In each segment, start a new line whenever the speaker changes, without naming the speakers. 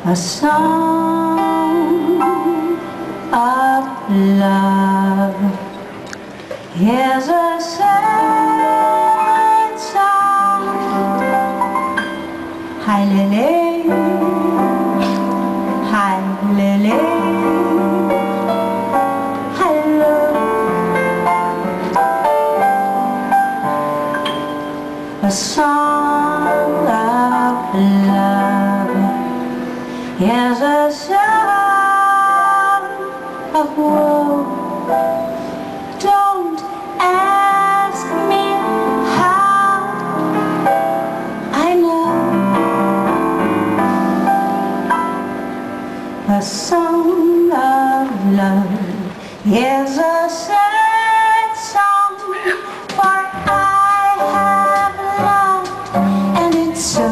a song of love. Here's a sad song. Hi-Lili, Hi-Lili, hello. A song of love. Here's a song of woe. Don't ask me how I know. A song of love. Here's a sad song, for I have loved, and it's so.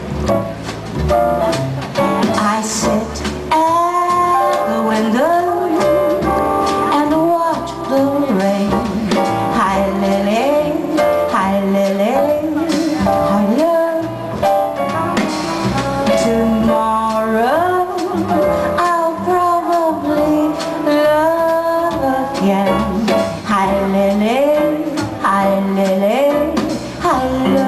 I sit at the window and watch the rain. Hi-Lili, Hi-Lili, hello. Tomorrow I'll probably love again. Hi-Lili, Hi-Lili, hello.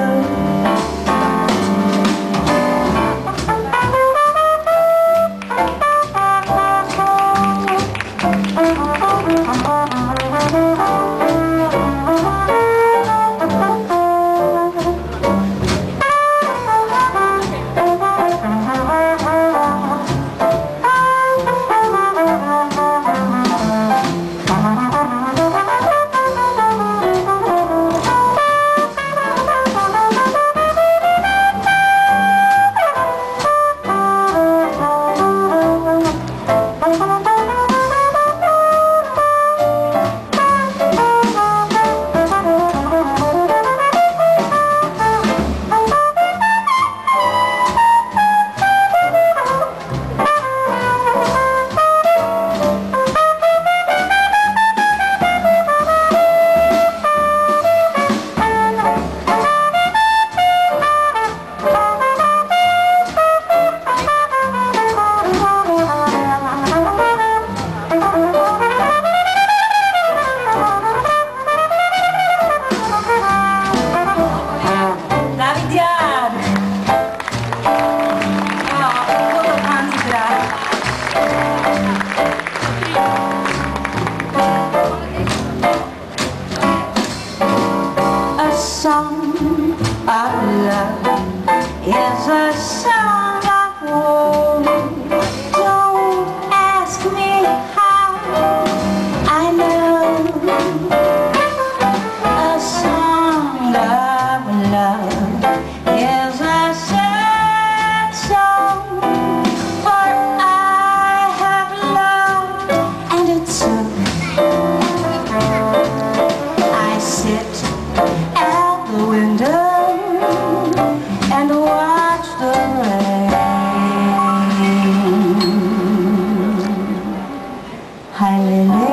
Song of love is a song of woe. Don't ask me how I know. A song of love is a sad song, for I have loved, and it's so. I sit at the window and watch the rain. Hi-Lili,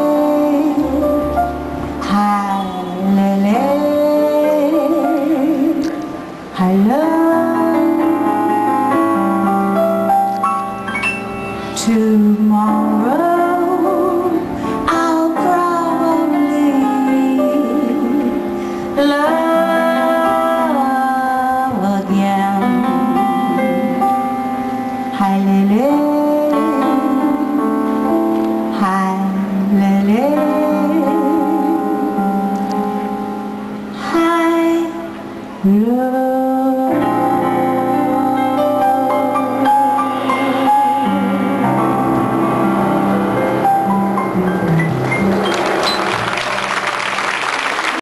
Hi-Lili, hello. Tomorrow I'll probably love again. Hi-Lili, Hi-Lili, hi-lo.